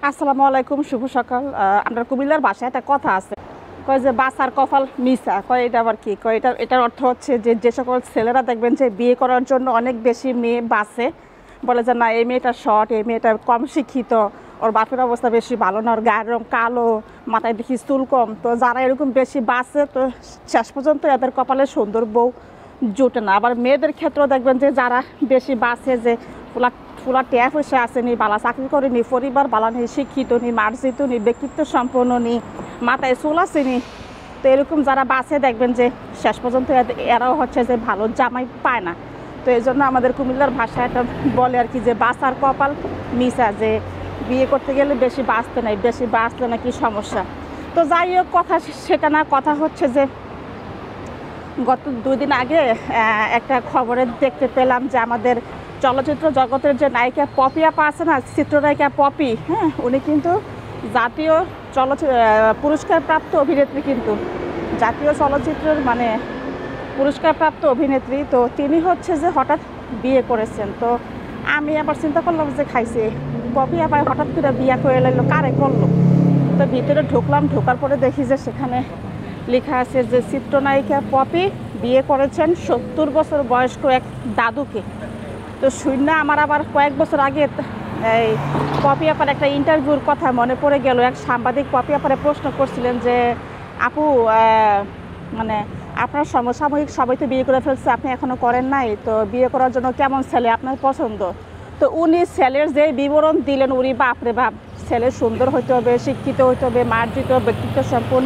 আসসালামু আলাইকুম, শুভ সকাল। আমরা কুমিল্লার ভাষায় একটা কথা আছে, কয় যে বাসার কপাল মিশা। কয় এটা আবার কি কয়, এটার অর্থ হচ্ছে যে যে সকল ছেলেরা দেখবেন যে বিয়ে করার জন্য অনেক বেশি মেয়ে বাসে, বলে যে না এই মেয়েটা শর্ট, এই মেয়েটা কম শিক্ষিত, ওর বাপের অবস্থা বেশি ভালো না, ওর গায়ের রং কালো, মাথায় দেখি চুল কম। তো যারা এরকম বেশি বাসে, তো শেষ পর্যন্ত এদের কপালে সুন্দর বউ জোটে না। আবার মেয়েদের ক্ষেত্রেও দেখবেন যে যারা বেশি বাসে, যে ফুলা ট্যাপ এসে আসেনি, বালা চাকরি করেনি, পরিবার বালা নেই, শিক্ষিত নি, মার্জিত নি, ব্যক্তিত্ব সম্পন্ন নি, মাথায় চুল আসেনি, তো এরকম যারা বাসে দেখবেন যে শেষ পর্যন্ত এরাও হচ্ছে যে ভালো জামাই পায় না। তো এই জন্য আমাদের কুমিল্লার ভাষায় একটা বলে আর কি, যে বাসার কপাল মিশা, যে বিয়ে করতে গেলে বেশি বাঁচতে নাই, বেশি বাঁচলে নাকি সমস্যা। তো যাই হোক, কথা সেটা না, কথা হচ্ছে যে গত 2 দিন আগে একটা খবরে দেখতে পেলাম যে আমাদের চলচ্চিত্র জগতের যে নায়িকা পপি আপা আছে না, চিত্রনায়িকা পপি, হ্যাঁ, উনি কিন্তু জাতীয় পুরস্কারপ্রাপ্ত অভিনেত্রী, কিন্তু জাতীয় চলচ্চিত্রের মানে পুরস্কারপ্রাপ্ত অভিনেত্রী। তো তিনি হচ্ছে যে হঠাৎ বিয়ে করেছেন। তো আমি আবার চিন্তা করলাম যে খাইছে পপি আপা হঠাৎ করে বিয়ে করে এলো, কারে করলো। তো ভিতরে ঢুকলাম, ঢোকার পরে দেখি যে সেখানে লেখা আছে যে চিত্রনায়িকা পপি বিয়ে করেছেন 70 বছর বয়স্ক এক দাদুকে। তো শূন্য আমার আবার কয়েক বছর আগে এই পপি আপার একটা ইন্টারভিউর কথা মনে পড়ে গেল। এক সাংবাদিক পপি আপারে প্রশ্ন করছিলেন যে আপু, মানে আপনার সমসাময়িক সবাই তো বিয়ে করে ফেলছে, আপনি এখনও করেন নাই, তো বিয়ে করার জন্য কেমন ছেলে আপনার পছন্দ? তো উনি ছেলের যে বিবরণ দিলেন, উনি বাপরে বাপ, ছেলে সুন্দর হইতে হবে, শিক্ষিত হইতে হবে, মার্জিত, ব্যক্তিত্ব সম্পূর্ণ,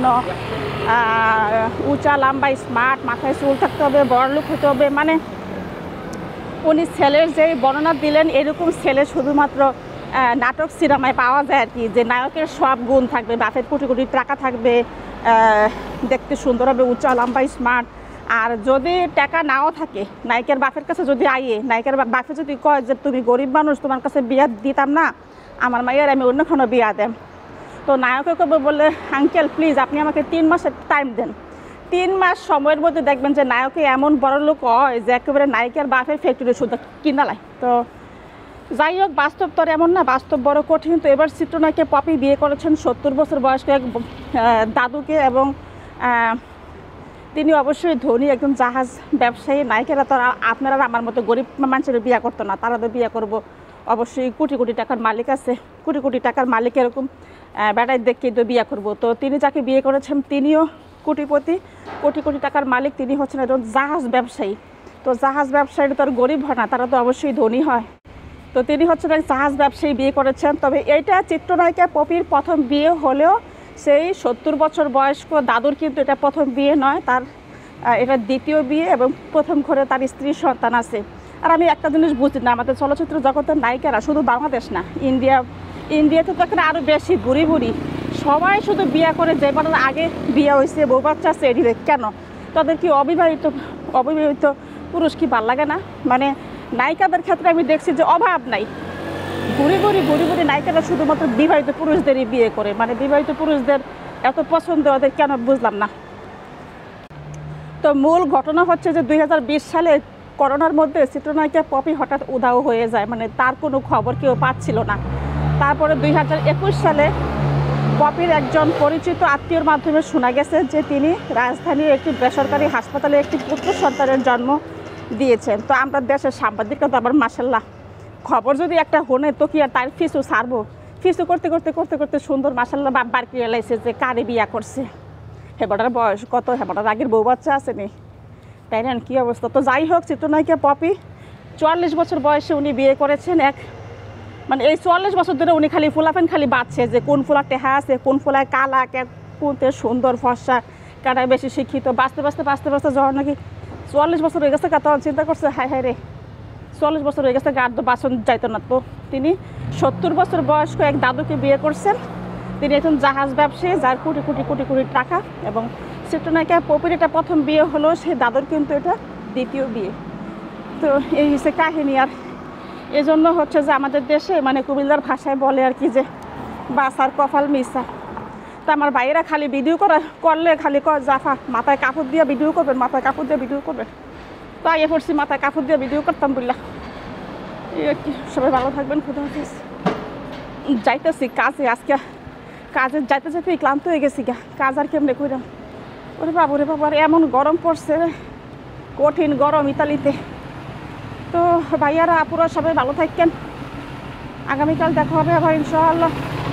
উঁচা লম্বা, স্মার্ট, মাথায় চুল থাকতে হবে, বড়লোক হতে হবে। মানে উনি ছেলের যে বর্ণনা দিলেন, এরকম ছেলে শুধুমাত্র নাটক সিনেমায় পাওয়া যায় আর কি, যে নায়কের সব গুণ থাকবে, বাপের কোটি কোটি টাকা থাকবে, দেখতে সুন্দর হবে, উঁচা লম্বা, স্মার্ট। আর যদি টাকা নাও থাকে, নায়িকার বাপের কাছে যদি নায়িকার বাপে যদি কয় যে তুমি গরিব মানুষ, তোমার কাছে বিয়া দিতাম না, আমার মায়ের আমি অন্য কোনো বিয়া দেন, তো নায়কে কবে বললে আঙ্কেল প্লিজ আপনি আমাকে 3 মাসের টাইম দেন। 3 মাস সময়ের মধ্যে দেখবেন যে নায়কে এমন বড় লোক হয় যে একেবারে নায়িকার বাপের ফ্যাক্টরি শুধু কিনালায়। তো যাই হোক, বাস্তব তো এমন না, বাস্তব বড় কঠিন। তো এবার চিত্রনায়িকা পপি বিয়ে করেছেন 70 বছর বয়স্ক এক দাদুকে, এবং তিনি অবশ্যই ধনী একজন জাহাজ ব্যবসায়ী। নায়িকারা তো আপনারা আমার মতো গরিব মানুষের বিয়ে করতো না, তারা তো বিয়ে করবো অবশ্যই কোটি কোটি টাকার মালিক আছে, কোটি কোটি টাকার মালিক এরকম বেটায় দেখে তো বিয়ে করবো। তো তিনি যাকে বিয়ে করেছেন তিনিও কোটিপতি, কোটি কোটি টাকার মালিক, তিনি হচ্ছেন একজন জাহাজ ব্যবসায়ী। তো জাহাজ ব্যবসায়ীরা তো আর গরিব হয় না, তারা তো অবশ্যই ধনী হয়। তো তিনি হচ্ছেন এক জাহাজ ব্যবসায়ী বিয়ে করেছেন। তবে এইটা চিত্রনায়িকা পপির প্রথম বিয়ে হলেও সেই 70 বছর বয়স্ক দাদুর কিন্তু এটা প্রথম বিয়ে নয়, তার এটা দ্বিতীয় বিয়ে, এবং প্রথম ঘরে তার স্ত্রী সন্তান আছে। আর আমি একটা জিনিস বুঝি না, আমাদের চলচ্চিত্র জগতের নায়িকারা শুধু বাংলাদেশ না, ইন্ডিয়াতে তো এখানে আরও বেশি বুড়ি বুড়ি সবাই শুধু বিয়ে করে, যে মানে আগে বিয়ে হয়েছে, বউ বাচ্চা আছে, এটি কেন তাদের কি অবিবাহিত পুরুষ কি ভাল লাগে না? মানে নায়িকাদের ক্ষেত্রে আমি দেখছি যে অভাব নাই, বুড়ি বুড়ি নায়িকারা শুধুমাত্র বিবাহিত পুরুষদেরই বিয়ে করে। মানে বিবাহিত পুরুষদের এত পছন্দ ওদের কেন বুঝলাম না। তো মূল ঘটনা হচ্ছে যে 2020 সালে করোনার মধ্যে চিত্রনায়িকা পপি হঠাৎ উধাও হয়ে যায়, মানে তার কোনো খবর কেউ পাচ্ছিল না। তারপরে 2021 সালে পপির একজন পরিচিত আত্মীয়র মাধ্যমে শোনা গেছে যে তিনি রাজধানীর একটি বেসরকারি হাসপাতালে একটি পুত্র সন্তানের জন্ম দিয়েছেন। তো আমরা দেশের সাংবাদিকরা তো আবার মাশাল্লাহ, খবর যদি একটা হনে তো কি আর তার ফিসু ছাড়বো, ফিসু করতে করতে করতে করতে সুন্দর মাশাল্লাহ বার করে লাইছে যে কারে বিয়া করছে, হেবাটার বয়স কত, হেবাটার আগের বউ বাচ্চা আসেনি, তাই না? কী অবস্থা। তো যাই হোক, চিত্রনায়িকা পপি 44 বছর বয়সে উনি বিয়ে করেছেন। মানে এই 44 বছর ধরে উনি খালি ফুলাফেন খালি বাঁচছে, যে কোন ফুলা টেহা আছে, কোন ফুলায় কালা, কোনতে সুন্দর ফর্সা, কাটায় বেশি শিক্ষিত। বাঁচতে বাঁচতে যখন নাকি 44 বছর হয়ে গেছে, তখন চিন্তা করছে হায় হায় রে, 44 বছর হয়ে গেছে, গার্ড তো বাসন যাইতো না। তো তিনি 70 বছর বয়স্ক এক দাদুকে বিয়ে করছেন। তিনি একজন জাহাজ ব্যবসায়ী, যার কোটি কোটি কোটি কোটি টাকা। এবং চিত্রনায়িকা পপির এটা প্রথম বিয়ে হলো, সেই দাদুর কিন্তু এটা দ্বিতীয় বিয়ে। তো এই হচ্ছে কাহিনী। আর এজন্য হচ্ছে যে আমাদের দেশে মানে কুমিল্লার ভাষায় বলে আর কি, যে বাসার কপাল মিশা। তো আমার ভাইয়েরা খালি ভিডিও করলে খালি জাফা মাথায় কাপড় দিয়ে ভিডিও করবেন, মাথায় কাপড় দিয়ে ভিডিও করবেন। তো আগে পড়ছি মাথায় কাপড় দিয়ে ভিডিও করতাম বললা। এই আর কি, সবাই ভালো থাকবেন, খুদা হাফেজ। যাইতেছি কাজে, আজকে কাজে যাইতে যাইতে ক্লান্ত হয়ে গেছি গা, কাজ আর কেমনে কইরাম। ওরে বাবা এমন গরম পড়ছে রে, কঠিন গরম ইতালিতে। তো ভাইয়ারা আপুরা সবাই ভালো থাকেন, আগামীকাল দেখা হবে আবার ইনশাআল্লাহ।